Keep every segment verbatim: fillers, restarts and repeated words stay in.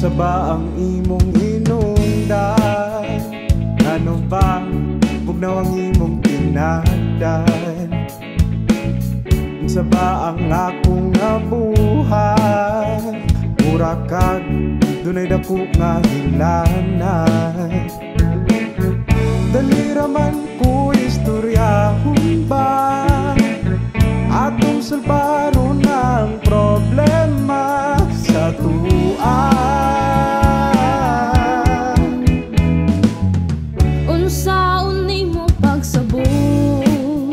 ba ang imong hinungdan? Ano ba bugnaw ang imong tinagdan? Sa ba ang akong nabuhay? Mura kag dunay dako nga hilanay. Dali raman ko istoryahon ba atong sulbaron ang problema sa tuwa. Unsaon nimo pagsabon?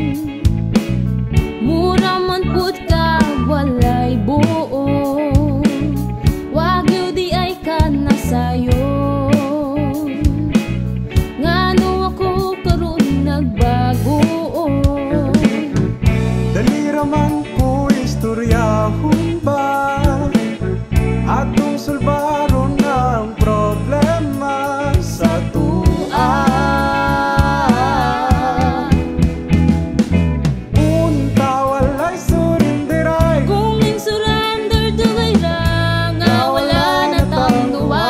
Mura man pud ka walay buo. Wag yu di ay ka nasayon. Ngano ako karon nagbago? Dali raman ko istoryahon ba atong sulbaron ang problema sa tuwa. Unta walay surindiray, Kung ning surrender dugay ra nga wala na taong duwa.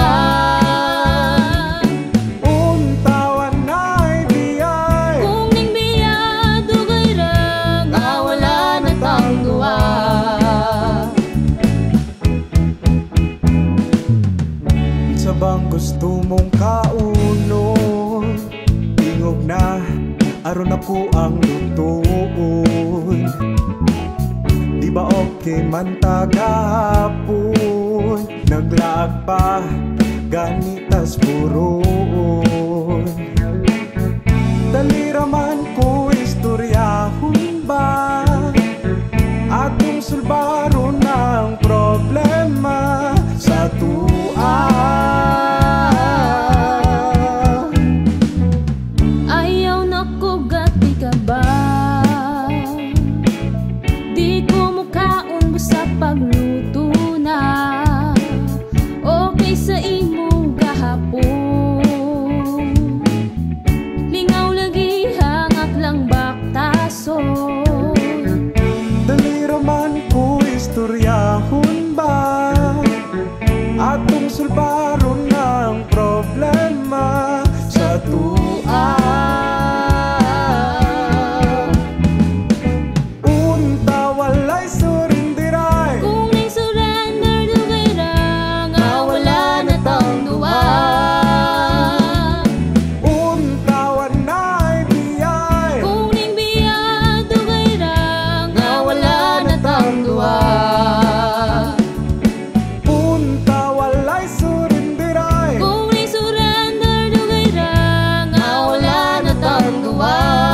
unta wanay biyay, Kung ning biya dugay ra nga wala na taong duwa. sa bang gusto mong kaunon? Tingog na aron ako ang lutuon. Di ba okay man tagahapon? Naglaag pa ganitas puron. Dali raman ko istoryahon ba atong sulbaron ang problema sa tuwa. Ayaw na ko gati ka ba? Di ko mukaon mo sa pagluto na. Okay sa imo gahapon. Lingaw lagi hangak lang baktason. Dali raman ko istoryahon ba atong sulbaron ang problema sa tuwa. Unta walay surindiray, Kung ning surrender dugay ra nga wala na taong duwa. unta wanay biyay, Kung ning biya dugay ra nga wala na taong duwa. unta walay surindiray, Kung ning surrender dugay ra nga wala na taong duwa.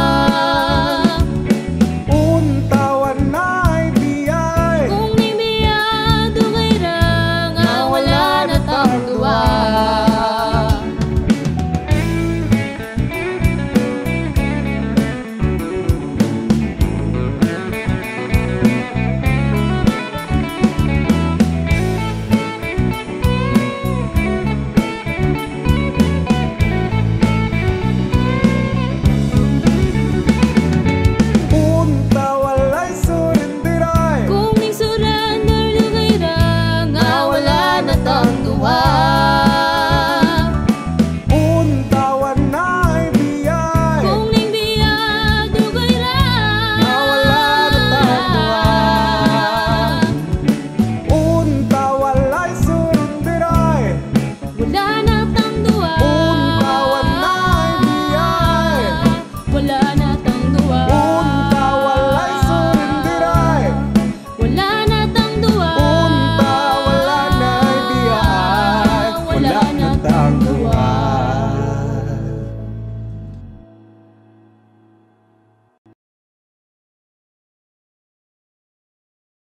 unta wanay biyay. Kung ning biya dugay ra nga wala na taong duwa. Unta walay surindiray, Kung ning surrender dugay ra nga wala na taong duwa. unta wanay biyay, Kung ning biya dugay ra nga wala na taong duwa. Unta walay surindiray, wala na tang duwa. unta wanay biyay, Wala na tang duwa. unta walay surindiray, Wala na tang duwa. unta wala na biyay, wala na tang